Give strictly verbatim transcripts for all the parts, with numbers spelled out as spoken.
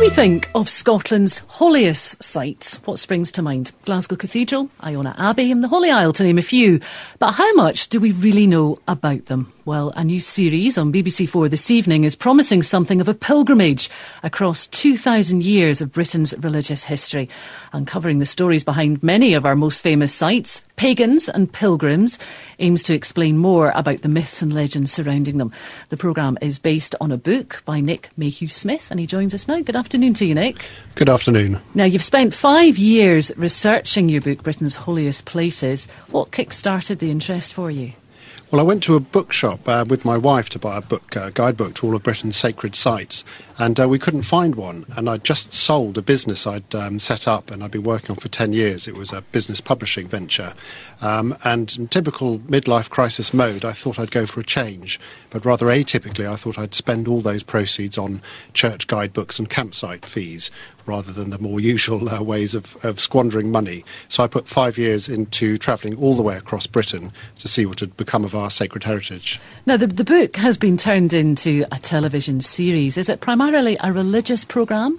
we think of Scotland's holiest sites, what springs to mind? Glasgow Cathedral, Iona Abbey and the Holy Isle, to name a few. But how much do we really know about them? Well, a new series on B B C Four this evening is promising something of a pilgrimage across two thousand years of Britain's religious history, uncovering the stories behind many of our most famous sites. Pagans and Pilgrims aims to explain more about the myths and legends surrounding them. The programme is based on a book by Nick Mayhew Smith, and he joins us now. Good afternoon to you, Nick. Good afternoon. Now, you've spent five years researching your book, Britain's Holiest Places. What kick-started the interest for you? Well, I went to a bookshop uh, with my wife to buy a book, uh, guidebook to all of Britain's sacred sites, and uh, we couldn't find one. And I'd just sold a business I'd um, set up and I'd been working on for ten years. It was a business publishing venture. Um, and in typical midlife crisis mode, I thought I'd go for a change. But rather atypically, I thought I'd spend all those proceeds on church guidebooks and campsite fees, rather than the more usual uh, ways of, of squandering money. So I put five years into travelling all the way across Britain to see what had become of our sacred heritage. Now, the, the book has been turned into a television series. Is it primarily a religious programme?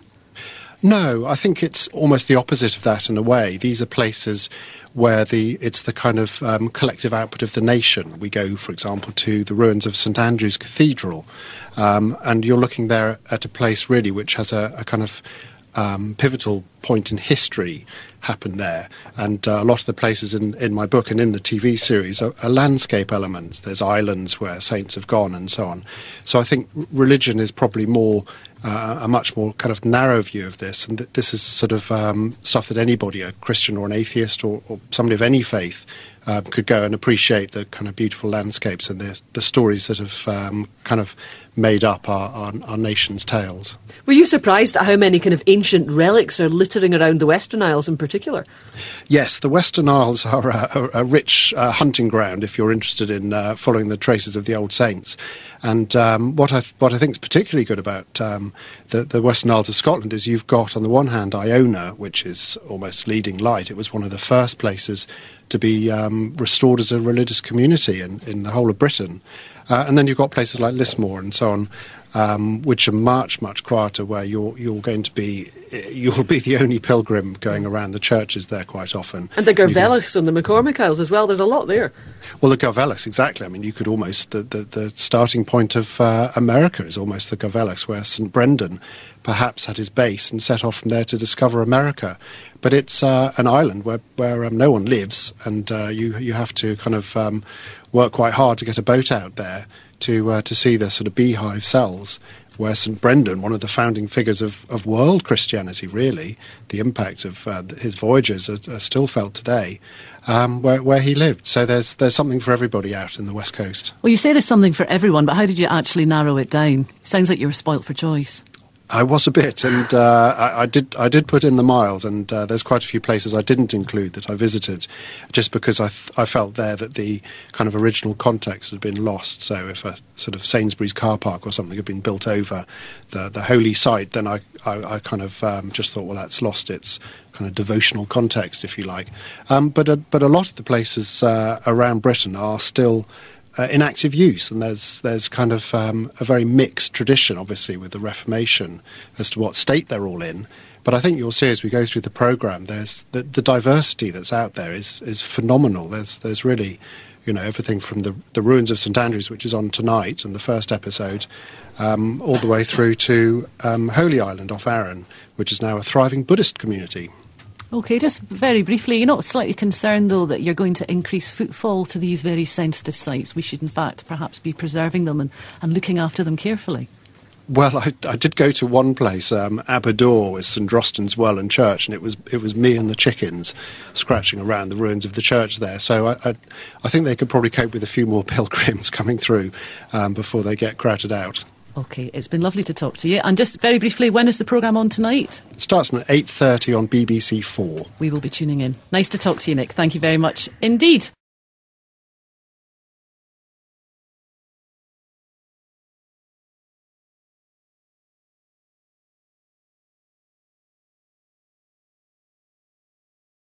No, I think it's almost the opposite of that in a way. These are places where the it's the kind of um, collective output of the nation. We go, for example, to the ruins of St Andrew's Cathedral, um, and you're looking there at a place really which has a, a kind of Um, pivotal point in history happened there, and uh, a lot of the places in, in my book and in the T V series are, are landscape elements. There's islands where saints have gone and so on. So I think religion is probably more uh, a much more kind of narrow view of this, and th- this is sort of um, stuff that anybody, a Christian or an atheist or, or somebody of any faith, uh, could go and appreciate the kind of beautiful landscapes and the, the stories that have um, kind of made up our, our, our nation's tales. Were you surprised at how many kind of ancient relics are littering around the Western Isles in particular? Yes, the Western Isles are a, a, a rich uh, hunting ground if you're interested in uh, following the traces of the old saints. And um, what I what I think is particularly good about um, the, the Western Isles of Scotland is you've got, on the one hand, Iona, which is almost leading light. It was one of the first places to be um, restored as a religious community in, in the whole of Britain. Uh, and then you've got places like Lismore and so on, um, which are much, much quieter, where you're you're going to be you'll be the only pilgrim going around the churches there quite often. And the Garvellichs and the McCormick Isles as well. There's a lot there. Well, the Garvellichs, exactly. I mean, you could almost the the, the starting point of uh, America is almost the Garvellichs, where Saint Brendan perhaps had his base and set off from there to discover America. But it's uh, an island where where um, no one lives, and uh, you you have to kind of um, work quite hard to get a boat out there to uh, to see the sort of beehive cells where Saint Brendan, one of the founding figures of, of world Christianity, really, the impact of uh, his voyages are, are still felt today, um, where, where he lived. So there's there's something for everybody out in the West Coast. Well, you say there's something for everyone, but how did you actually narrow it down? Sounds like you were spoilt for choice. I was a bit, and uh, I, I did. I did put in the miles, and uh, there's quite a few places I didn't include that I visited, just because I, th- I felt there that the kind of original context had been lost. So if a sort of Sainsbury's car park or something had been built over the the holy site, then I I, I kind of um, just thought, well, that's lost its kind of devotional context, if you like. Um, but a, but a lot of the places uh, around Britain are still Uh, in active use, and there's there's kind of um, a very mixed tradition, obviously, with the Reformation as to what state they're all in. But I think you'll see as we go through the programme, there's the, the diversity that's out there is is phenomenal. There's there's really, you know, everything from the the ruins of St Andrews, which is on tonight in the first episode, um, all the way through to um, Holy Island off Arran, which is now a thriving Buddhist community. OK, just very briefly, you're not slightly concerned, though, that you're going to increase footfall to these very sensitive sites? We should, in fact, perhaps be preserving them and, and looking after them carefully. Well, I, I did go to one place, um, Aberdour, with St Drostan's Well and Church, and it was it was me and the chickens scratching around the ruins of the church there. So I, I, I think they could probably cope with a few more pilgrims coming through um, before they get crowded out. OK, it's been lovely to talk to you. And just very briefly, when is the programme on tonight? It starts at eight thirty on B B C Four. We will be tuning in. Nice to talk to you, Nick. Thank you very much indeed.